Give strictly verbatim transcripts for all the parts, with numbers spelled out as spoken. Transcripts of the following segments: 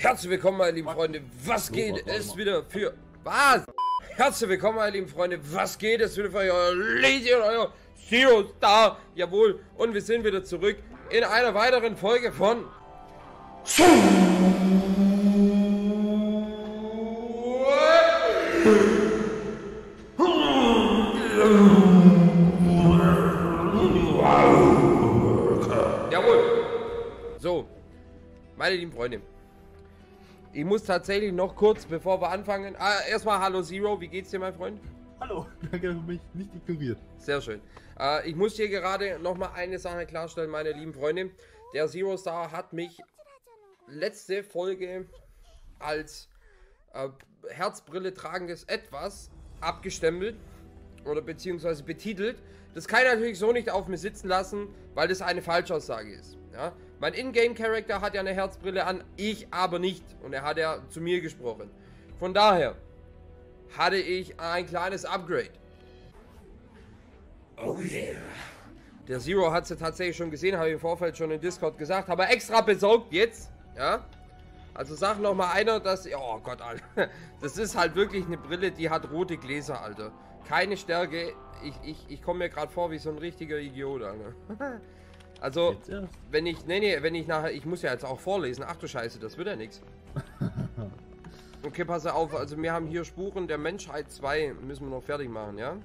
Herzlich willkommen, meine lieben Freunde. Was geht es wieder für... Was? Herzlich willkommen, meine lieben Freunde. Was geht es wieder für euer Legion, euer Zero Star? Jawohl. Und wir sind wieder zurück in einer weiteren Folge von... Jawohl. So, meine lieben Freunde. Ich muss tatsächlich noch kurz, bevor wir anfangen... Ah, erstmal hallo Zero, wie geht's dir, mein Freund? Hallo, danke, dass du mich nicht ignoriert. Sehr schön. Äh, ich muss dir gerade nochmal eine Sache klarstellen, meine lieben Freunde. Der Zero Star hat mich letzte Folge als äh, Herzbrille tragendes Etwas abgestempelt oder beziehungsweise betitelt. Das kann ich natürlich so nicht auf mir sitzen lassen, weil das eine Falschaussage ist. Ja? Mein Ingame-Charakter hat ja eine Herzbrille an, ich aber nicht. Und er hat ja zu mir gesprochen. Von daher hatte ich ein kleines Upgrade. Oh yeah. Der Zero hat sie tatsächlich schon gesehen, habe ich im Vorfeld schon in Discord gesagt. Aber extra besorgt jetzt. Ja. Also sag noch mal einer, dass... Oh Gott, Alter. Das ist halt wirklich eine Brille, die hat rote Gläser, Alter. Keine Stärke. Ich, ich, ich komme mir gerade vor wie so ein richtiger Idiot, Alter. Also, wenn ich... Nee, nee, wenn ich nachher... Ich muss ja jetzt auch vorlesen. Ach du Scheiße, das wird ja nichts. Okay, pass auf. Also wir haben hier Spuren der Menschheit zwei. Müssen wir noch fertig machen, ja?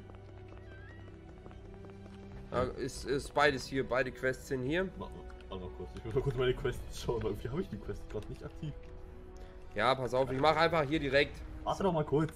Ja, ist, ist beides hier. Beide Quests sind hier. Warte mal kurz. Ich muss mal kurz meine Quests schauen. Irgendwie habe ich die Quest gerade nicht aktiv. Ja, pass auf. Ich mache einfach hier direkt. Warte doch mal kurz.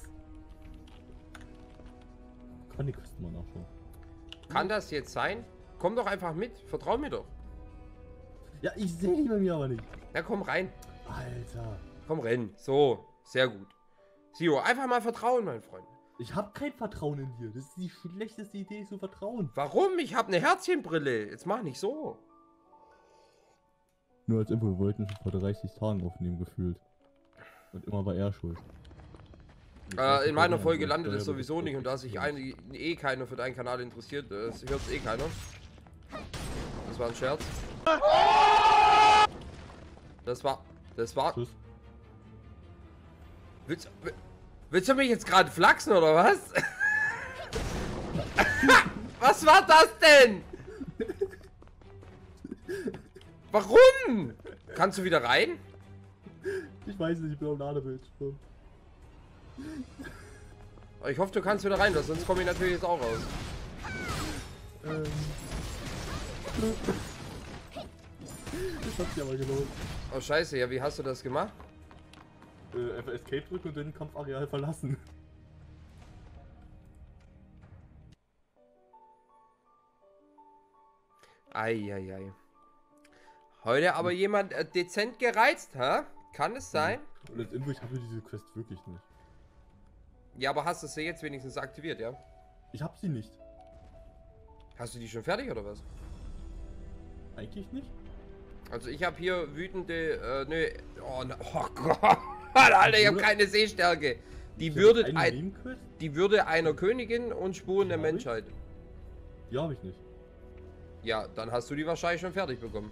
Kann die Quest mal nachschauen. Kann das jetzt sein? Komm doch einfach mit. Vertrau mir doch. Ja, ich sehe die bei mir aber nicht. Na komm rein. Alter. Komm rein. So. Sehr gut. Zero, einfach mal vertrauen, mein Freund. Ich habe kein Vertrauen in dir. Das ist die schlechteste Idee zu vertrauen. Warum? Ich habe eine Herzchenbrille. Jetzt mach nicht so. Nur als Info, wir wollten schon vor dreißig Tagen aufnehmen gefühlt. Und immer war er schuld. Äh, in meiner Folge landet es sowieso nicht und da sich ein, eh keiner für deinen Kanal interessiert, das hört eh keiner. Das war ein Scherz. Das war... Das war... Tschüss. Willst, willst du mich jetzt gerade flachsen oder was? Was war das denn? Warum? Kannst du wieder rein? Ich weiß nicht, ich bin auf Ladebildschirm. Ich hoffe, du kannst wieder rein, sonst komme ich natürlich jetzt auch raus. Ähm. Das hat sich aber gelohnt. Oh scheiße, ja, wie hast du das gemacht? Äh, einfach Escape drücken und den Kampfareal verlassen. Eieiei. Heute aber jemand äh, dezent gereizt, hä? Kann es sein? Und als Info, ich habe diese Quest wirklich nicht. Ja, aber hast du sie jetzt wenigstens aktiviert, ja? Ich habe sie nicht. Hast du die schon fertig oder was? Eigentlich nicht. Also ich habe hier wütende, äh, nö, oh, ne, oh Gott, Alter, ich habe keine Sehstärke. Die Würde, ein, die Würde einer Königin und Spuren der Menschheit. Ja, habe ich nicht. Ja, dann hast du die wahrscheinlich schon fertig bekommen.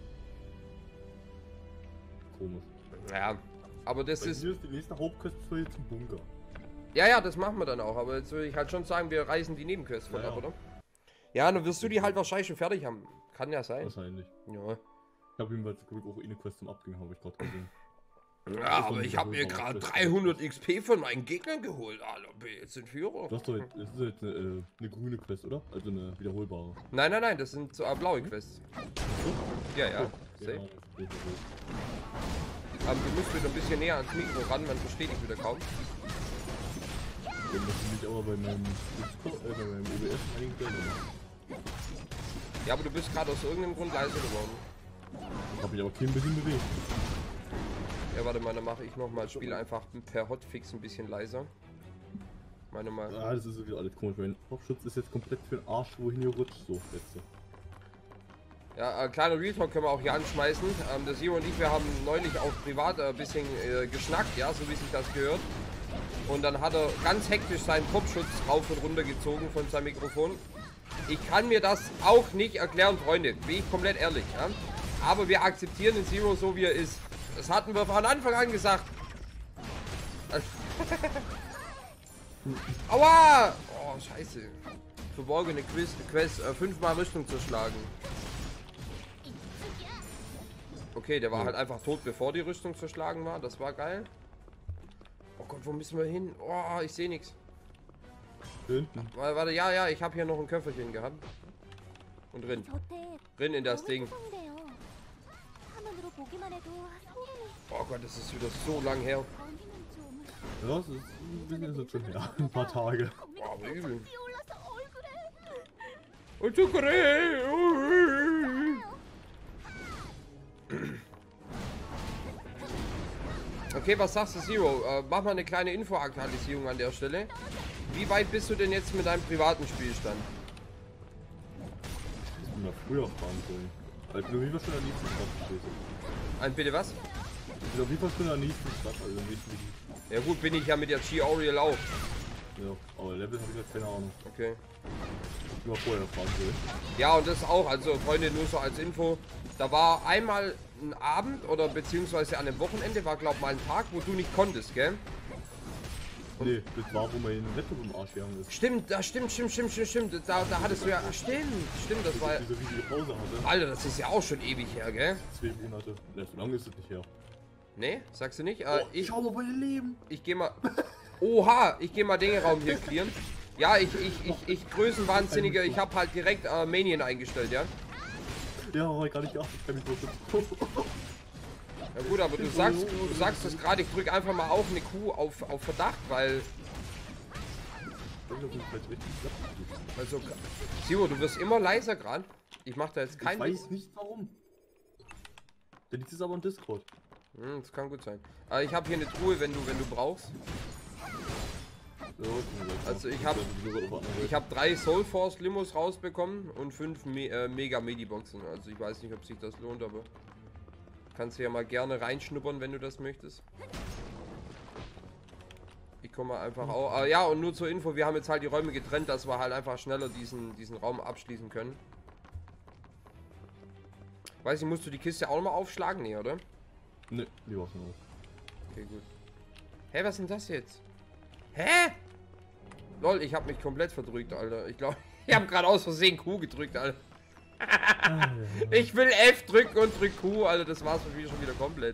Komisch. Ja, aber das Bei ist... ist die nächste Hauptquest für zum Bunker. Ja, ja, das machen wir dann auch, aber jetzt würde ich halt schon sagen, wir reißen die Nebenquests von ja, ab, ja. oder? Ja, dann wirst du die halt wahrscheinlich schon fertig haben. Kann ja sein. Wahrscheinlich. Ja. Ich habe jedenfalls auch eine Quest zum Abgehen, habe ich gerade gesehen. Ja, aber ich habe mir gerade dreihundert X P von meinen Gegnern geholt, Alter, bin jetzt in Führung. Du hast doch jetzt, das ist jetzt eine, äh, eine grüne Quest, oder? Also eine wiederholbare. Nein, nein, nein, das sind so äh, blaue Quests. Ja, ja, oh, safe. Ja, das ist Aber du musst wieder ein bisschen näher ans Mikro ran, man versteht dich wieder kaum. Wenn das nicht aber bei meinem Discord, äh, bei meinem O B S einigen Stellen. Ja, aber du bist gerade aus irgendeinem Grund leise geworden. Hab ich aber kein bisschen bewegt. Ja, warte mal, dann mache ich nochmal das Spiel einfach per Hotfix ein bisschen leiser. Meine mal. Ah, das ist wieder alles komisch. Mein Kopfschutz ist jetzt komplett für den Arsch, wohin ihr rutscht. So, jetzt. Ja, äh, kleiner Real Talk können wir auch hier anschmeißen. Ähm, der Zero und ich, wir haben neulich auch privat ein äh, bisschen äh, geschnackt, ja, so wie sich das gehört. Und dann hat er ganz hektisch seinen Kopfschutz rauf und runter gezogen von seinem Mikrofon. Ich kann mir das auch nicht erklären, Freunde, bin ich komplett ehrlich. Ja? Aber wir akzeptieren den Zero so, wie er ist. Das hatten wir von Anfang an gesagt. Aua! Oh, scheiße. Verborgene Quest, Quest äh, fünfmal Rüstung zerschlagen. Okay, der war halt einfach tot, bevor die Rüstung zerschlagen war. Das war geil. Oh Gott, wo müssen wir hin? Oh, ich sehe nichts. Hinten. Warte, ja, ja, ich habe hier noch ein Köfferchen gehabt. Und drin. Drin in das Ding. Oh Gott, das ist wieder so lang her. Ja, das ist ein bisschen so schon her. Ein paar Tage. Oh, aber übel. Okay, was sagst du, Zero? Äh, mach mal eine kleine Info-Aktualisierung an der Stelle. Wie weit bist du denn jetzt mit deinem privaten Spielstand? Ich bin da früher fahren sollen. Also ich bin auf jeden Fall schon in der nächsten Stadt gewesen. Ein bitte was? Ich bin auf jeden Fall schon in der nächsten Stadt, also im nächsten Gebiet. Ja gut, bin ich ja mit der G-Oriel auch. Ja, aber Level habe ich halt keine Ahnung. Okay. Ich war vorher fahren sollen. Ja, und das auch, also Freunde, nur so als Info. Da war einmal ein Abend oder beziehungsweise an einem Wochenende, war glaub mal ein Tag, wo du nicht konntest, gell? Nee, das war, wo man in den Wetter im Arsch gegangen ist. Stimmt, da stimmt, stimmt, stimmt, stimmt, stimmt. Da, da hattest du ja. Stimmt, stimmt, das war. Diese riesige Pause hatte. Alter, das ist ja auch schon ewig her, gell? Zwei Monate. Ja, so lange ist es nicht her. Nee, sagst du nicht? Äh, Oh, ich schau mal bei den Leben. ich geh mal. Oha, ich geh mal den Raum hier clearen. Ja, ich, ich, ich, ich Größenwahnsinniger, ich habe halt direkt äh, Manien eingestellt, ja? Ja, aber gar nicht geachtet, ich kann mich so kurz. Ja gut, aber du sagst, du sagst das gerade, ich drück einfach mal auf eine Kuh auf, auf Verdacht, weil. Also, Zero, du wirst immer leiser gerade. Ich mach da jetzt Ich keinen. weiß nicht warum. Der liegt jetzt aber im Discord. Hm, das kann gut sein. Aber ich habe hier eine Truhe, wenn du, wenn du brauchst. Also ich habe ich habe drei Soulforce Limos rausbekommen und fünf Me äh, Mega Mediboxen. Also ich weiß nicht, ob sich das lohnt, aber kannst du ja mal gerne reinschnuppern, wenn du das möchtest. Ich komme mal einfach auch. Ah, ja, und nur zur Info, wir haben jetzt halt die Räume getrennt, dass wir halt einfach schneller diesen diesen Raum abschließen können. Weiß ich, musst du die Kiste auch noch mal aufschlagen, nee, oder? Ne, die war's noch. Okay, gut. Hä, was ist denn das jetzt? Hä? Lol, ich habe mich komplett verdrückt, Alter. Ich glaube, ich habe gerade aus Versehen Q gedrückt, Alter. Ich will F drücken und drück Q, Alter. Das war's für mich schon wieder komplett.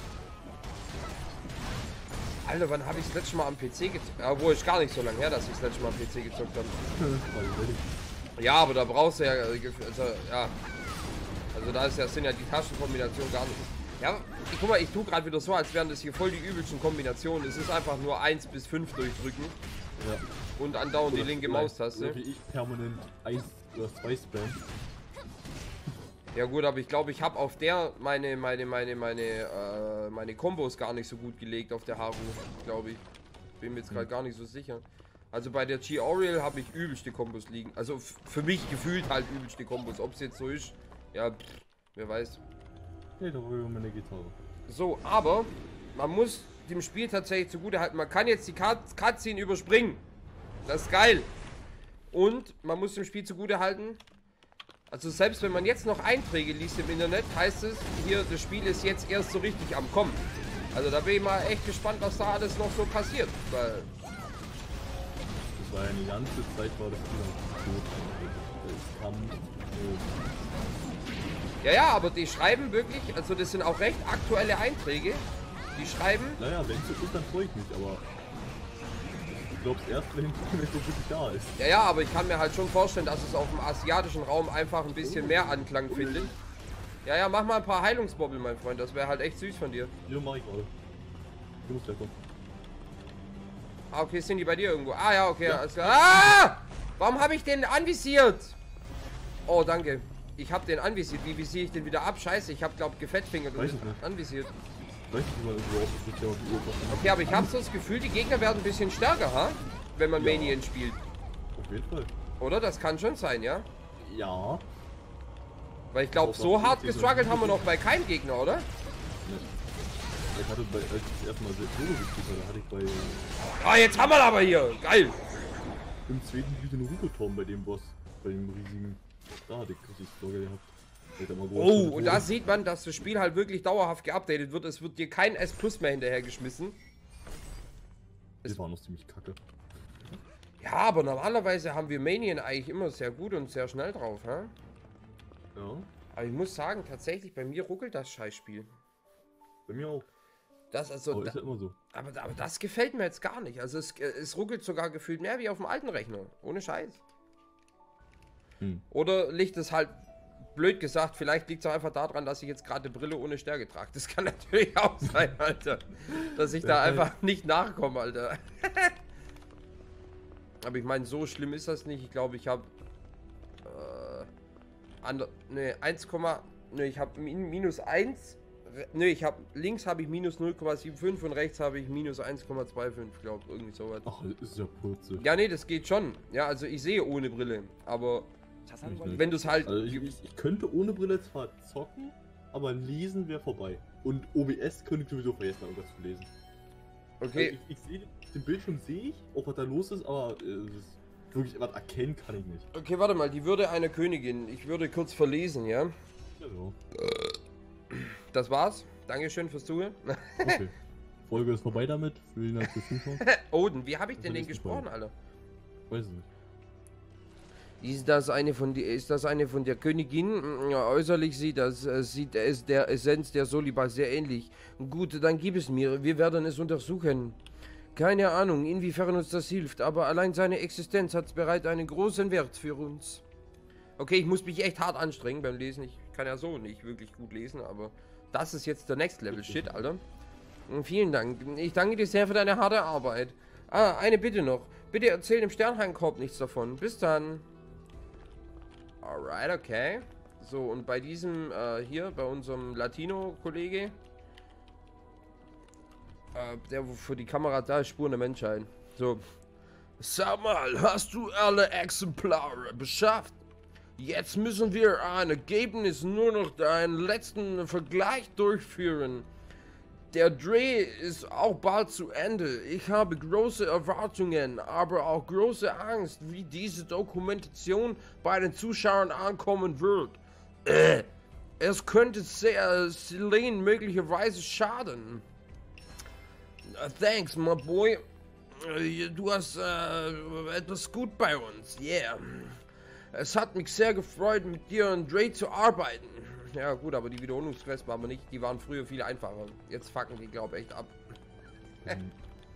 Alter, wann habe ich das letzte Mal am P C gezockt? Obwohl, ist gar nicht so lange her, dass ich das letzte Mal am P C gezockt habe. Ja, aber da brauchst du ja, also, ja. Also da ist ja, sind ja die Taschenkombinationen gar nicht. Ja, ich, guck mal, ich tue gerade wieder so, als wären das hier voll die übelsten Kombinationen. Es ist einfach nur eins bis fünf durchdrücken. Ja. Und andauernd die linke Maustaste. Oder wie ich permanent eins oder zwei spam. Ja gut, aber ich glaube, ich habe auf der meine meine meine meine äh, meine Kombos gar nicht so gut gelegt auf der Haru, glaube ich. Bin mir jetzt gerade gar nicht so sicher. Also bei der G-Oriel habe ich übelste Kombos liegen. Also für mich gefühlt halt übelste Kombos. Ob es jetzt so ist, ja, pff, wer weiß. Nee, da war meine Gitarre. So, aber man muss dem Spiel tatsächlich zugute halten. Man kann jetzt die Cutscene überspringen. Das ist geil. Und man muss dem Spiel zugute halten. Also selbst wenn man jetzt noch Einträge liest im Internet, heißt es hier, das Spiel ist jetzt erst so richtig am Kommen. Also da bin ich mal echt gespannt, was da alles noch so passiert. Weil das war ja die ganze Zeit war das Spiel tot. Es kam, äh, ja, ja, aber die schreiben wirklich, also das sind auch recht aktuelle Einträge. Die schreiben. Naja, wenn es so ist, dann freue ich mich, aber ich glaube es erst, wenn es so wirklich da ist. Ja, ja, aber ich kann mir halt schon vorstellen, dass es auf dem asiatischen Raum einfach ein bisschen mehr Anklang findet. Ja, ja, mach mal ein paar Heilungsbobbel, mein Freund. Das wäre halt echt süß von dir. Ja, mach ich gerade. Du musst gleich kommen. Ah, okay, sind die bei dir irgendwo? Ah, ja, okay, ja. Alles klar. Ah! Warum habe ich den anvisiert? Oh, danke. Ich habe den anvisiert. Wie visiere ich den wieder ab? Scheiße, ich habe, glaube ich, gefettfingert und anvisiert. Weiß ich mal, so auf okay, aber ich habe so das Gefühl, die Gegner werden ein bisschen stärker, ha? Wenn man ja. Manien spielt. Auf jeden Fall. Oder? Das kann schon sein, ja? Ja. Weil ich glaube, so hart gestruggelt haben wir noch bei keinem Gegner, oder? Nee. Ich hatte bei, als ich das erste Mal Solo gespielt habe, hatte ich bei... Ah, jetzt haben wir aber hier! Geil! Im zweiten Gebiet den Rukoturm bei dem Boss. Bei dem riesigen... Da hatte ich richtig Struggle gehabt. Oh, und da sieht man, dass das Spiel halt wirklich dauerhaft geupdatet wird. Es wird dir kein S Plus mehr hinterhergeschmissen. Das war noch ziemlich kacke. Ja, aber normalerweise haben wir Manien eigentlich immer sehr gut und sehr schnell drauf, hä? Ja. Aber ich muss sagen, tatsächlich, bei mir ruckelt das Scheißspiel. Bei mir auch. Das also, aber ist ja immer so. Aber, aber das gefällt mir jetzt gar nicht. Also es, es ruckelt sogar gefühlt mehr wie auf dem alten Rechner. Ohne Scheiß. Hm. Oder liegt es halt, blöd gesagt, vielleicht liegt es auch einfach daran, dass ich jetzt gerade Brille ohne Stärke trage. Das kann natürlich auch sein, Alter. Dass ich da einfach nicht nachkomme, Alter. Aber ich meine, so schlimm ist das nicht. Ich glaube, ich habe äh, ne, eins, ne, ich habe minus eins. Ne, ich habe links habe ich minus null Komma fünfundsiebzig und rechts habe ich minus eins Komma fünfundzwanzig, glaube ich, irgendwie sowas. Ach, ist ja Purze. Ja, nee, das geht schon. Ja, also ich sehe ohne Brille, aber wenn du es halt... Also ich, ich, ich könnte ohne Brille zwar zocken, aber lesen wäre vorbei. Und O B S könnte ich sowieso vergessen, irgendwas zu lesen. Okay. Also ich, ich sehe, den Bildschirm sehe ich, auch was da los ist, aber äh, wirklich was erkennen kann ich nicht. Okay, warte mal, die Würde einer Königin. Ich würde kurz verlesen, ja? Ja, so. Das war's. Dankeschön fürs Zuhören. Okay. Folge ist vorbei damit. Vielen Dank fürs Zuschauen. Oden, wie habe ich denn den gesprochen, Alter? Weiß nicht. Ist das eine von die, ist das eine von der Königin? Ja, äußerlich sieht das äh, sieht es der Essenz der Solibar sehr ähnlich. Gut, dann gib es mir. Wir werden es untersuchen. Keine Ahnung, inwiefern uns das hilft, aber allein seine Existenz hat bereits einen großen Wert für uns. Okay, ich muss mich echt hart anstrengen beim Lesen. Ich kann ja so nicht wirklich gut lesen, aber das ist jetzt der Next Level Shit, Alter. Und vielen Dank. Ich danke dir sehr für deine harte Arbeit. Ah, eine Bitte noch. Bitte erzähl dem Sternhainkorb nichts davon. Bis dann. Alright, okay. So, und bei diesem, äh, hier, bei unserem Latino-Kollege, äh, der für die Kamera da ist, Spuren der Menschheit. So. Sag mal, hast du alle Exemplare beschafft? Jetzt müssen wir ein Ergebnis nur noch einen letzten Vergleich durchführen. Der Dreh ist auch bald zu Ende. Ich habe große Erwartungen, aber auch große Angst, wie diese Dokumentation bei den Zuschauern ankommen wird. Äh, es könnte sehr Selene möglicherweise schaden. Uh, thanks, my boy. Uh, du hast uh, etwas gut bei uns. Yeah. Es hat mich sehr gefreut, mit dir und Dre zu arbeiten. Ja gut, aber die Wiederholungsquests waren wir nicht. Die waren früher viel einfacher. Jetzt fucken die, glaube ich, echt ab. Mhm.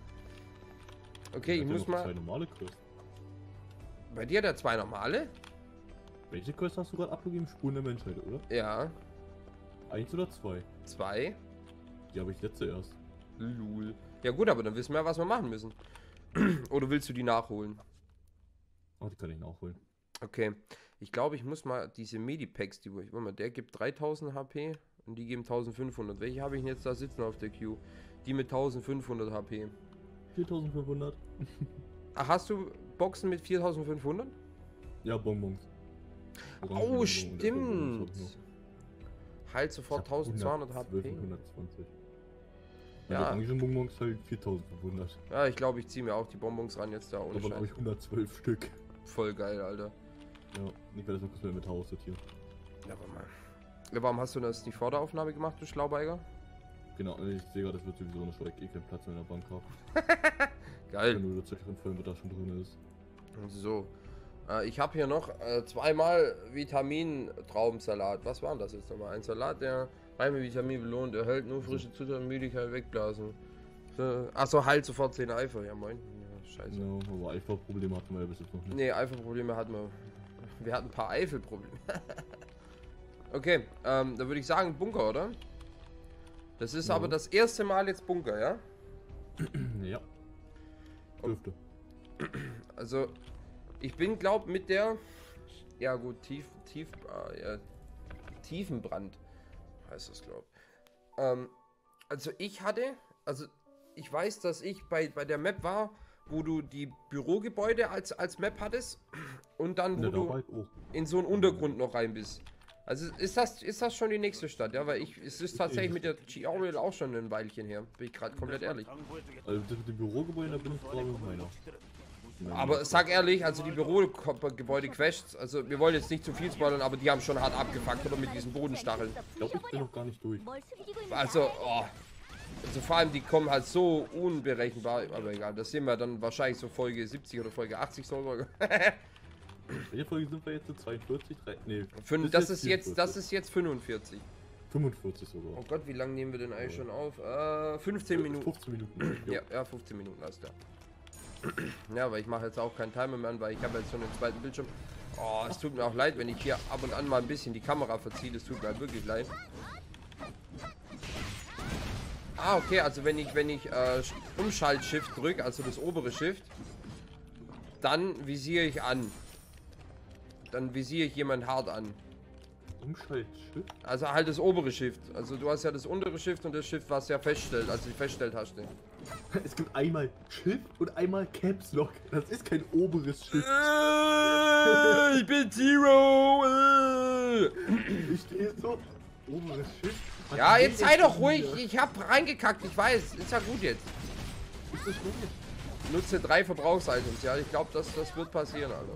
Okay, ich muss mal... Zwei normale Quests. Bei dir der zwei normale? Welche Quest hast du gerade abgegeben? Spuren der Menschheit, oder? Ja. Eins oder zwei? Zwei? Die habe ich jetzt zuerst. Lul. Ja gut, aber dann wissen wir, was wir machen müssen. Oder willst du die nachholen? Oh, die kann ich nachholen. Okay. Ich glaube, ich muss mal diese Medipacks, die wo ich... Warte mal, der gibt dreitausend H P und die geben eintausendfünfhundert. Welche habe ich denn jetzt da sitzen auf der Queue? Die mit eintausendfünfhundert H P. viertausendfünfhundert. Ach, hast du Boxen mit viertausendfünfhundert? Ja, Bonbons. Oh, stimmt. Halt sofort eintausendzweihundert H P. hundertzwanzig. Ja. Ja. Die Bonbons halt viertausendfünfhundert. Ja, ich glaube, ich ziehe mir auch die Bonbons ran jetzt da ohne Aber habe ich hundertzwölf Stück. Voll geil, Alter. Ja, ich werde das noch kurz mit Haus sortieren. Ja, aber mal. Ja, warum hast du das nicht vor der Aufnahme gemacht, du Schlaubeiger? Genau, ich sehe gerade, das wird sowieso eine Schreck, eh keinen Platz mehr in der Bank haben. Geil. Wenn du das Zeug voll mit da schon drin ist. So. Äh, ich habe hier noch äh, zweimal Vitamin-Traubensalat. Was war denn das jetzt nochmal? Ein Salat, der rein mit Vitamin belohnt, erhält nur frische Zutaten, Müdigkeit wegblasen. So. Achso, halt sofort zehn Eifer. Ja, moin. Ja, scheiße. Ja, aber Eiferprobleme hatten wir ja bis jetzt noch nicht. Nee, Eiferprobleme hatten wir. Wir hatten ein paar Eifelprobleme. Okay, ähm, da würde ich sagen Bunker, oder? Das ist Ja. aber das erste Mal jetzt Bunker, ja? Ja. Dürfte. Also, ich bin, glaub, mit der... Ja gut, tief, tief, äh, ja, Tiefenbrand heißt das, glaub. Ähm, also ich hatte, also ich weiß, dass ich bei, bei der Map war, wo du die Bürogebäude als, als Map hattest und dann, wo Ja, du dabei auch. in so einen Untergrund noch rein bist. Also ist das, ist das schon die nächste Stadt, ja? Weil ich, es ist tatsächlich mit der G-Oriel auch schon ein Weilchen her, bin ich gerade komplett ehrlich. Also das mit dem Bürogebäude, da bin ich gerade mit meiner. Aber sag ehrlich, also die Bürogebäude-Quests, also wir wollen jetzt nicht zu viel spoilern, aber die haben schon hart abgefuckt, oder mit diesen Bodenstacheln. Ich glaube, ich bin noch gar nicht durch. Also, oh. Also vor allem, die kommen halt so unberechenbar, aber egal, das sehen wir dann wahrscheinlich so Folge siebzig oder Folge achtzig so. Welche Folge sind wir jetzt? zweiundvierzig? drei, nee. Fün das, ist jetzt, das ist jetzt fünfundvierzig. fünfundvierzig sogar. Oh Gott, wie lange nehmen wir denn eigentlich schon auf? Äh, fünfzehn Minuten. fünfzehn Minuten. Ja, ja, fünfzehn Minuten, alles klar. Ja, aber ich mache jetzt auch keinen Timer mehr an, weil ich habe jetzt schon den zweiten Bildschirm. Oh, es tut mir auch leid, wenn ich hier ab und an mal ein bisschen die Kamera verziehe. Das tut mir halt wirklich leid. Ah, okay, also wenn ich, wenn ich äh, Umschalt-Shift drücke, also das obere Shift, dann visiere ich an. Dann visiere ich jemand hart an. Umschalt-Shift? Also halt das obere Shift. Also du hast ja das untere Shift und das Shift, was ja feststellt, also die Feststelltaste. Es gibt einmal Shift und einmal Caps Lock. Das ist kein oberes Shift. Äh, ich bin Zero. Äh. Ich stehe so. Oberes Shift. Was Ja, jetzt sei doch hier? ruhig. Ich hab reingekackt, ich weiß. Ist ja gut jetzt. Ist das gut? Nutze drei Verbrauchsitems. Ja, ich glaube, das, das wird passieren, Alter.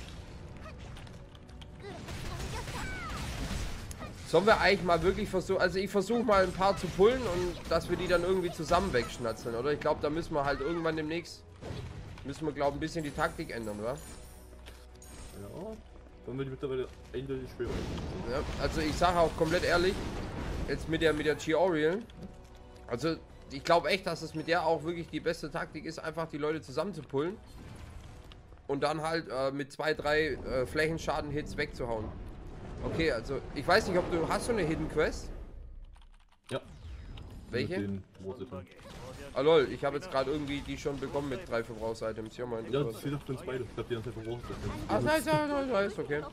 Sollen wir eigentlich mal wirklich versuchen, also ich versuche mal ein paar zu pullen und dass wir die dann irgendwie zusammen wegschnatzeln, oder? Ich glaube, da müssen wir halt irgendwann demnächst, müssen wir, glaube ich, ein bisschen die Taktik ändern, oder? Ja, dann wird die mittlerweile eindeutig schwerer. Ja, also ich sage auch komplett ehrlich, jetzt mit der, mit der G-Oriel, also ich glaube echt, dass es mit der auch wirklich die beste Taktik ist, einfach die Leute zusammen zu pullen und dann halt äh, mit zwei, drei äh, Flächenschaden-Hits wegzuhauen. Okay, also ich weiß nicht, ob du hast du eine Hidden Quest? Ja. Welche? Ah lol, ich habe jetzt gerade irgendwie die schon bekommen mit drei Verbrauchsitems. Ja, mein Ja, das steht doch für uns beide. Ich hab die ganze Zeit verbraucht. Ach, nice, nice, nice, okay.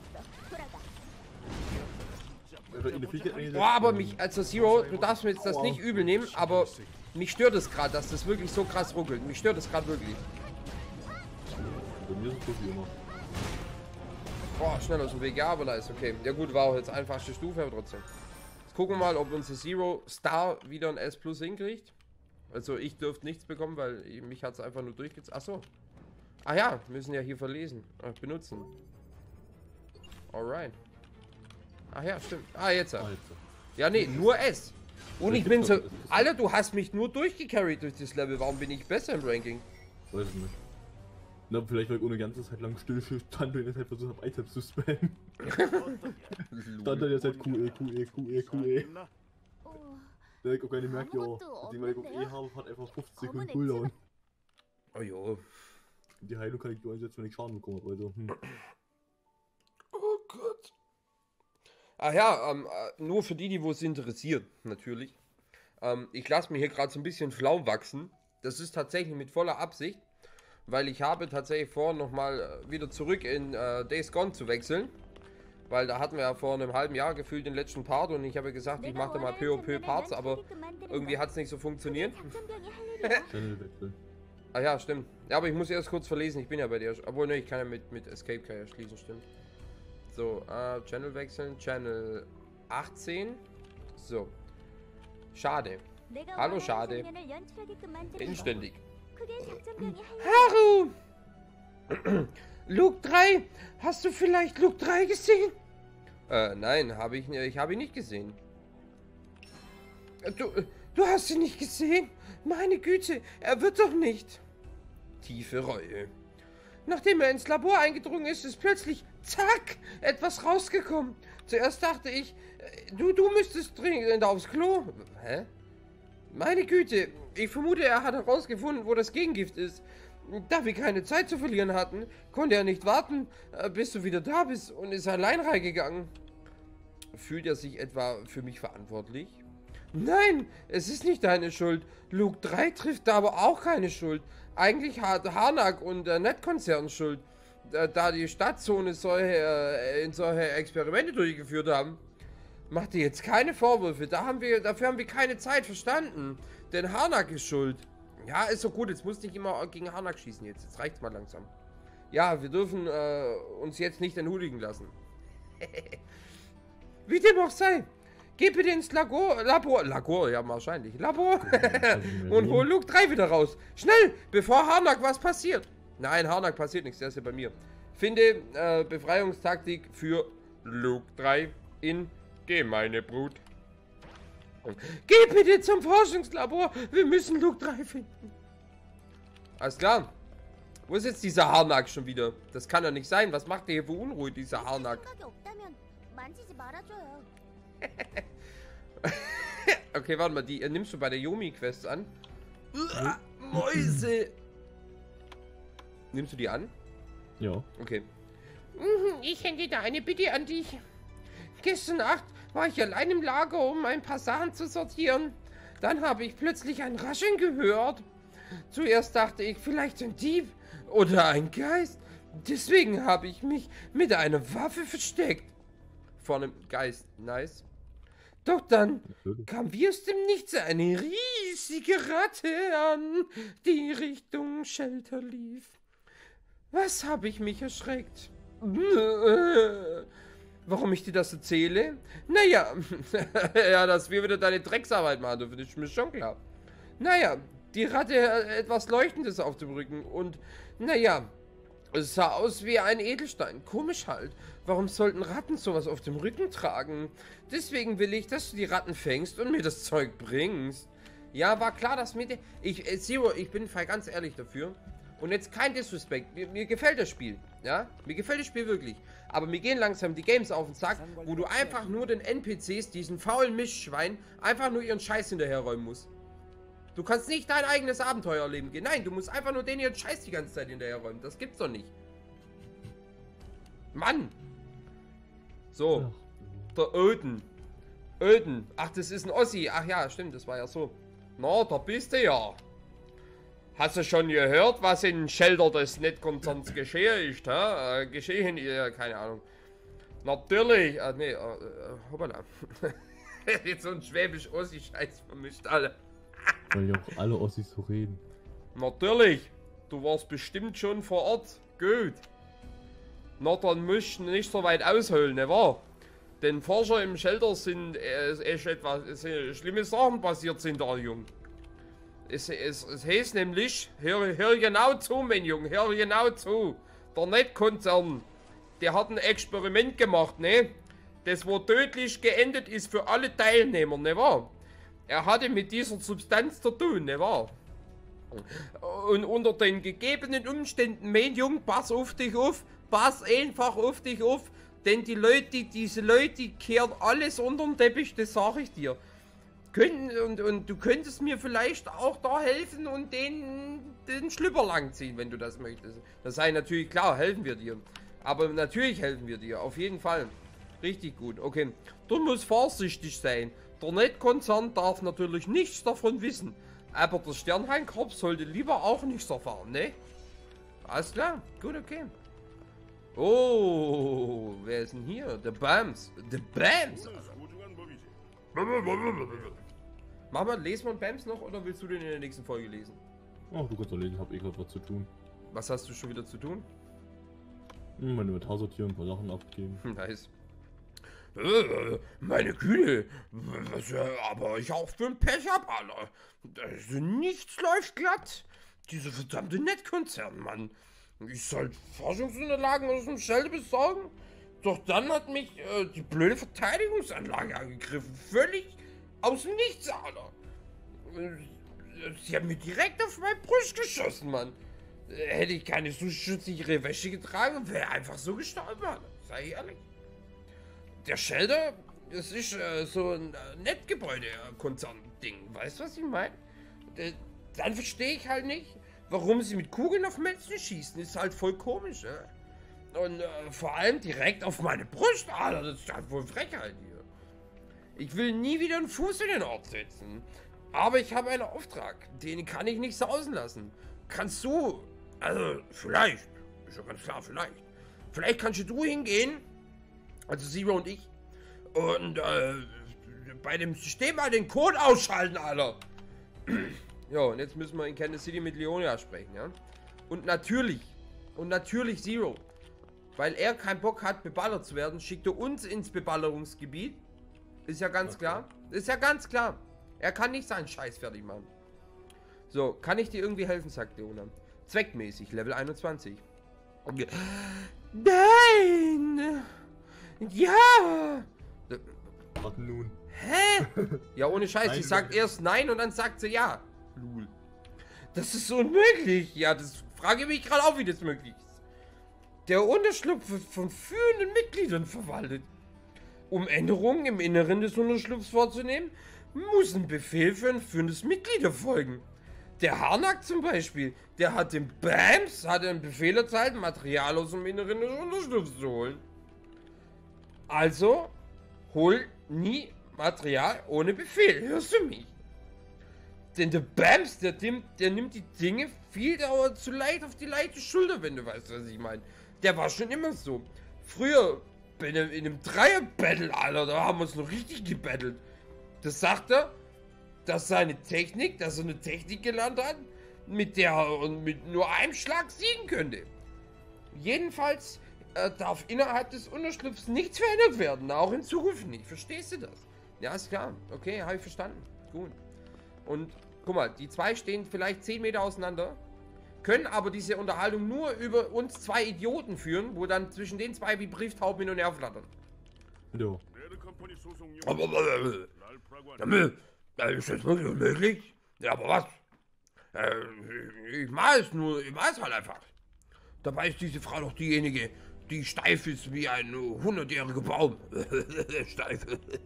Boah, aber mich, also Zero, du darfst mir jetzt das nicht übel nehmen, aber mich stört es gerade, dass das wirklich so krass ruckelt. Mich stört es gerade wirklich. Bei mir ist es so wie immer. Boah, schnell aus dem Weg, ja, aber da ist okay. Ja gut, war auch jetzt einfachste Stufe, aber trotzdem. Jetzt gucken wir mal, ob unser Zero Star wieder ein S Plus hinkriegt. Also ich dürfte nichts bekommen, weil mich hat es einfach nur durchgezogen. Achso. Ah ja, müssen ja hier verlesen. Ach, benutzen. Alright. Ach ja, stimmt. Ah, jetzt. Ja, nee, nur S. Und ich bin so... Alter, du hast mich nur durchgecarried durch das Level. Warum bin ich besser im Ranking? Weiß ich nicht. Na, vielleicht weil ich ohne ganze Zeit lang still stand und jetzt halt versucht habe, Items zu spammen. Stand dann jetzt halt Q E, Q E, Q E, Q E. Da ich auch gar nicht merkt, ja, deswegen weil ich auch E habe, hat einfach fünfzig Sekunden Cooldown. Oh jo. Die Heilung kann ich nur einsetzen, wenn ich Schaden bekomme, also hm. Oh Gott. Ach ja, ähm, nur für die, die wo es interessiert, natürlich. Ähm, ich lasse mir hier gerade so ein bisschen flau wachsen. Das ist tatsächlich mit voller Absicht. Weil ich habe tatsächlich vor, nochmal wieder zurück in äh, Days Gone zu wechseln. Weil da hatten wir ja vor einem halben Jahr gefühlt den letzten Part und ich habe gesagt, ich mache da mal peu à peu Parts, aber irgendwie hat es nicht so funktioniert. Ah ja, stimmt. Ja, aber ich muss erst kurz verlesen, ich bin ja bei dir. Obwohl, ne, ich kann ja mit, mit Escape kann ja schließen, stimmt. So, äh, Channel wechseln, Channel achtzehn. So. Schade. Hallo, schade. Inständig. Haru! Luke drei! Hast du vielleicht Luke drei gesehen? Äh, nein, habe ich, ich habe ihn nicht gesehen. Du, du hast ihn nicht gesehen? Meine Güte, er wird doch nicht. Tiefe Reue. Nachdem er ins Labor eingedrungen ist, ist plötzlich, zack, etwas rausgekommen. Zuerst dachte ich, du, du müsstest dringend aufs Klo. Hä? Meine Güte, ich vermute, er hat herausgefunden, wo das Gegengift ist. Da wir keine Zeit zu verlieren hatten, konnte er nicht warten, bis du wieder da bist und ist allein reingegangen. Fühlt er sich etwa für mich verantwortlich? Nein, es ist nicht deine Schuld. Luke drei trifft da aber auch keine Schuld. Eigentlich hat Harnack und der Netkonzern Schuld, da die Stadtzone solche, äh, in solche Experimente durchgeführt haben. Mach dir jetzt keine Vorwürfe, da haben wir, dafür haben wir keine Zeit, verstanden. Denn Harnack ist schuld. Ja, ist so gut, jetzt muss nicht immer gegen Harnack schießen jetzt. Jetzt reicht's mal langsam. Ja, wir dürfen äh, uns jetzt nicht enthuligen lassen. Wie dem auch sei. Geh bitte ins Labor, Labor, Labor, ja wahrscheinlich, Labor. Und hol Luke drei wieder raus. Schnell, bevor Harnack was passiert. Nein, Harnack passiert nichts, der ist ja bei mir. Finde äh, Befreiungstaktik für Luke drei in Gemeine Brut. Geh bitte zum Forschungslabor, wir müssen Luke drei finden. Alles klar. Wo ist jetzt dieser Harnack schon wieder? Das kann doch nicht sein. Was macht der hier für Unruhe, dieser Harnack? Okay, warte mal, die äh, nimmst du bei der Yomi-Quest an? Uah, Mäuse! Nimmst du die an? Ja. Okay. Ich hätte da eine Bitte an dich. Gestern Nacht war ich allein im Lager, um ein paar Sachen zu sortieren. Dann habe ich plötzlich ein Rascheln gehört. Zuerst dachte ich, vielleicht ein Dieb oder ein Geist. Deswegen habe ich mich mit einer Waffe versteckt. Vor einem Geist. Nice. Doch dann kam wie aus dem Nichts eine riesige Ratte an, die Richtung Shelter lief. Was habe ich mich erschreckt? Warum ich dir das erzähle? Naja, ja, dass wir wieder deine Drecksarbeit machen dürfen, ist mir schon klar. Naja, die Ratte hat etwas Leuchtendes auf dem Rücken und, naja, es sah aus wie ein Edelstein. Komisch halt. Warum sollten Ratten sowas auf dem Rücken tragen? Deswegen will ich, dass du die Ratten fängst und mir das Zeug bringst. Ja, war klar, dass mir... Ich, äh, Zero, ich bin ganz ehrlich dafür. Und jetzt kein Disrespect. Mir, mir gefällt das Spiel. Ja, mir gefällt das Spiel wirklich. Aber mir gehen langsam die Games auf den Sack, wo du einfach nur den N P Cs, diesen faulen Mischschwein, einfach nur ihren Scheiß hinterherräumen musst. Du kannst nicht dein eigenes Abenteuer erleben gehen. Nein, du musst einfach nur den ihren Scheiß die ganze Zeit hinterherräumen. Das gibt's doch nicht. Mann! So. Ja. Der Öden. Öden. Ach, das ist ein Ossi. Ach ja, stimmt, das war ja so. Na, da bist du ja. Hast du schon gehört, was in Shelter des Netkonzerns geschehen ist, hä? Äh, geschehen, äh, keine Ahnung. Natürlich. Äh, nee, äh, äh, hoppala. Jetzt so ein schwäbisch-Ossi-Scheiß vermischt alle. Weil ja auch alle Ossis so reden. Natürlich. Du warst bestimmt schon vor Ort. Gut. Na, dann musst du nicht so weit ausholen, ne wahr? Denn Forscher im Shelter sind äh, echt etwas äh, schlimme Sachen passiert sind da, Jung. Es, es, es heißt nämlich, hör, hör genau zu, mein Junge, hör genau zu. Der Netkonzern, der hat ein Experiment gemacht, ne? Das wo tödlich geendet ist für alle Teilnehmer, ne wahr? Er hatte mit dieser Substanz zu tun, ne wahr? Und unter den gegebenen Umständen, mein Junge, pass auf dich auf, pass einfach auf dich auf, denn die Leute, diese Leute kehren alles unter den Teppich, das sage ich dir. Können, und, und du könntest mir vielleicht auch da helfen und den, den Schlüpper langziehen, wenn du das möchtest. Das sei natürlich klar, helfen wir dir. Aber natürlich helfen wir dir, auf jeden Fall. Richtig gut, okay. Du musst vorsichtig sein. Der Netkonzern darf natürlich nichts davon wissen. Aber der Sternhain-Korps sollte lieber auch nichts erfahren, ne? Alles klar, gut, okay. Oh, wer ist denn hier? Der Bams. Der Bams! Mach mal, lesen wir Bams noch oder willst du den in der nächsten Folge lesen? Oh, du kannst doch lesen, ich hab eh gerade was zu tun. Was hast du schon wieder zu tun? Hm, mein Inventar sortieren, ein paar Sachen abgeben. Nice. Äh, meine Güte, was, äh, aber ich auch für ein Pech hab, Alter. Also nichts läuft glatt. Diese verdammte Netkonzern, Mann. Ich soll Forschungsunterlagen aus dem Shelter besorgen? Doch dann hat mich äh, die blöde Verteidigungsanlage angegriffen. Völlig aus dem Nichts, Alter. Sie haben mir direkt auf meine Brust geschossen, Mann. Hätte ich keine so schutzsichere Wäsche getragen, wäre einfach so gestorben, Alter. Sei ehrlich. Der Shelter, das ist äh, so ein äh, Nettgebäude-Konzern-Ding. Weißt du, was ich meine? Dann verstehe ich halt nicht, warum sie mit Kugeln auf Menschen schießen. Ist halt voll komisch, ne? Und äh, vor allem direkt auf meine Brust, Alter. Das ist halt wohl Frechheit hier. Ich will nie wieder einen Fuß in den Ort setzen. Aber ich habe einen Auftrag. Den kann ich nicht sausen lassen. Kannst du... Also, vielleicht. Ist ja ganz klar, vielleicht. Vielleicht kannst du hingehen. Also Zero und ich. Und äh, bei dem System mal den Code ausschalten, Alter. Jo, und jetzt müssen wir in Kansas City mit Leonia sprechen, ja. Und natürlich, und natürlich Zero, weil er keinen Bock hat, beballert zu werden, schickt er uns ins Beballerungsgebiet. Ist ja ganz okay. klar. Ist ja ganz klar. Er kann nicht seinen Scheiß fertig machen. So, kann ich dir irgendwie helfen, sagt Leona. Zweckmäßig, Level einundzwanzig. Nein! Ja! Was nun? Hä? Ja, ohne Scheiß, Nein, sie sagt nein. erst nein und dann sagt sie ja. Lul. Das ist unmöglich. Ja, das frage ich mich gerade auch, wie das möglich ist. Der Unterschlupf wird von führenden Mitgliedern verwaltet. Um Änderungen im Inneren des Unterschlupfs vorzunehmen, muss ein Befehl für ein führendes Mitglied erfolgen. Der Harnack zum Beispiel, der hat dem Bams, hat einen Befehl erteilt, Material aus dem Inneren des Unterschlupfs zu holen. Also, hol nie Material ohne Befehl, hörst du mich? Denn der Bams, der, der nimmt die Dinge viel dauer zu leicht auf die leichte Schulter, wenn du weißt, was ich meine. Der war schon immer so. Früher, in einem, in einem Dreier-Battle, Alter, da haben wir uns noch richtig gebettelt. Das sagt er, dass seine Technik, dass er eine Technik gelernt hat, mit der er mit nur einem Schlag siegen könnte. Jedenfalls äh, darf innerhalb des Unterschlupfs nichts verändert werden, auch in Zukunft nicht. Verstehst du das? Ja, ist klar. Okay, habe ich verstanden. Gut. Und guck mal, die zwei stehen vielleicht zehn Meter auseinander, können aber diese Unterhaltung nur über uns zwei Idioten führen, wo dann zwischen den zwei wie Brieftauben hin und her flattern. Jo. Ist das wirklich möglich? Ja, aber was? Äh, ich mach es nur, ich mach es halt einfach. Dabei ist diese Frau doch diejenige, die steif ist wie ein hundertjähriger Baum. Steif.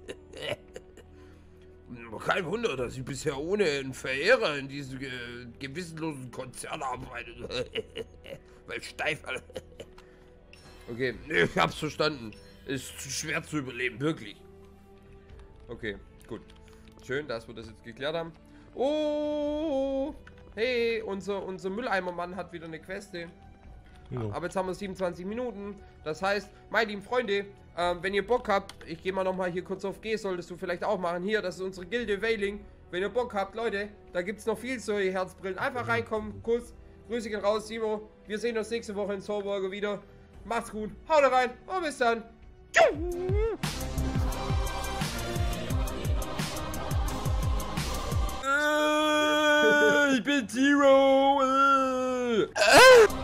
Kein Wunder, dass sie bisher ohne einen Verehrer in diesem äh, gewissenlosen Konzern arbeitet. Weil steif. Okay, ich hab's verstanden. Ist zu schwer zu überleben, wirklich. Okay, gut. Schön, dass wir das jetzt geklärt haben. Oh, hey, unser, unser Mülleimermann hat wieder eine Queste. Jo. Aber jetzt haben wir siebenundzwanzig Minuten. Das heißt, meine lieben Freunde, ähm, wenn ihr Bock habt, ich gehe mal nochmal hier kurz auf G, solltest du vielleicht auch machen. Hier, das ist unsere Gilde Wailing. Wenn ihr Bock habt, Leute, da gibt es noch viel solche Herzbrillen. Einfach reinkommen, Kuss, Grüße gehen raus, Simo. Wir sehen uns nächste Woche in Soulburger wieder. Macht's gut, haut rein und bis dann. Tschüss. Ich bin Zero. Äh.